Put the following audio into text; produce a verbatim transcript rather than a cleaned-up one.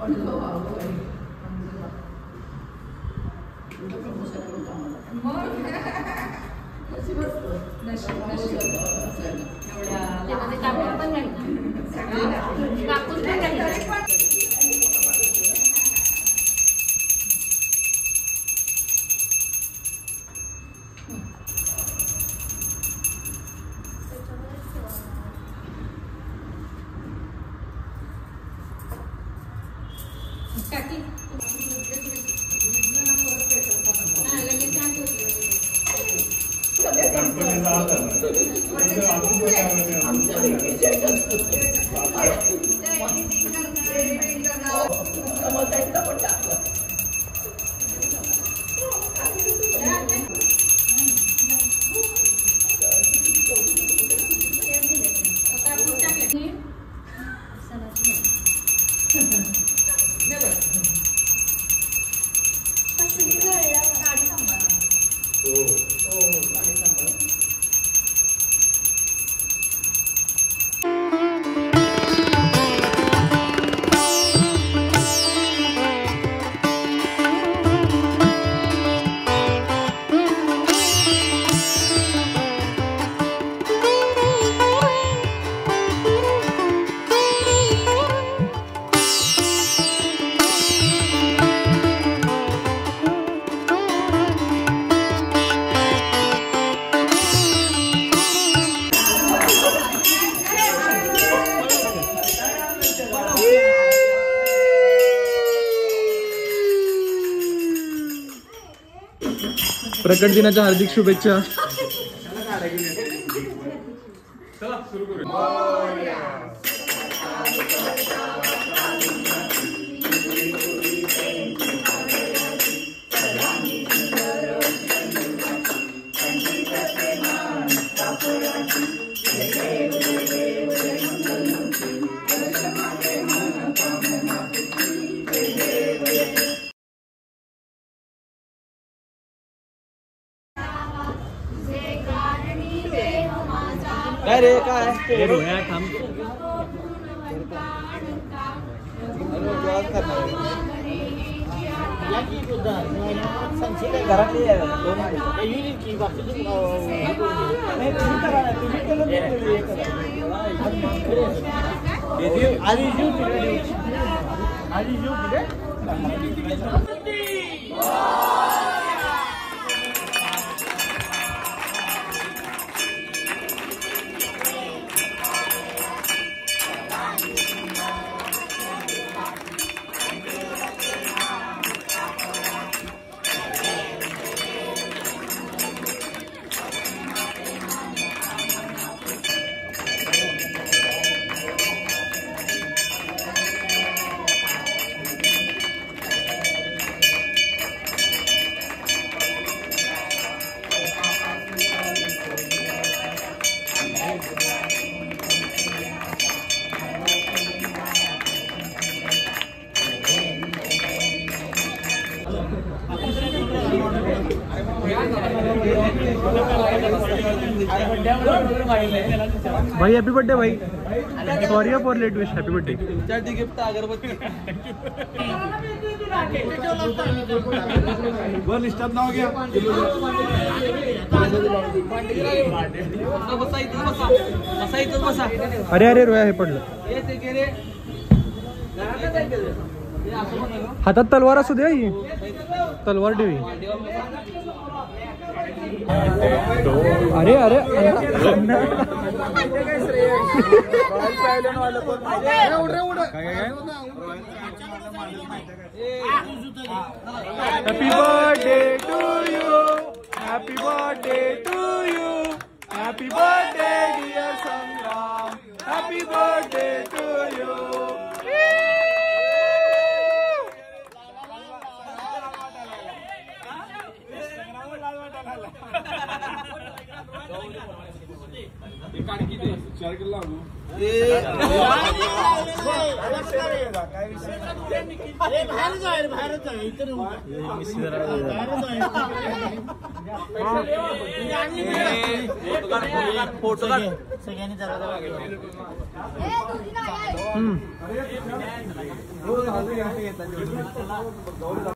प्रकट दिनाच्या हार्दिक शुभेच्छा. काय रे काय हे रोया थांब. घरातली भाई हैप्पी बर्थडे भाई. Sorry for late wish. Happy birthday. Gift अगरबत्ती स्टार्ट ना हो गया. अरे अरे रोया हे पडलं. हातात तलवार असू दे. ही तलवार ठेवी. अरे अरे happy birthday to you. Happy birthday to you. Happy birthday dear Sangram. Happy birthday to you. चार किलो फोटो काढ सगळ्यांनी जरा हम्म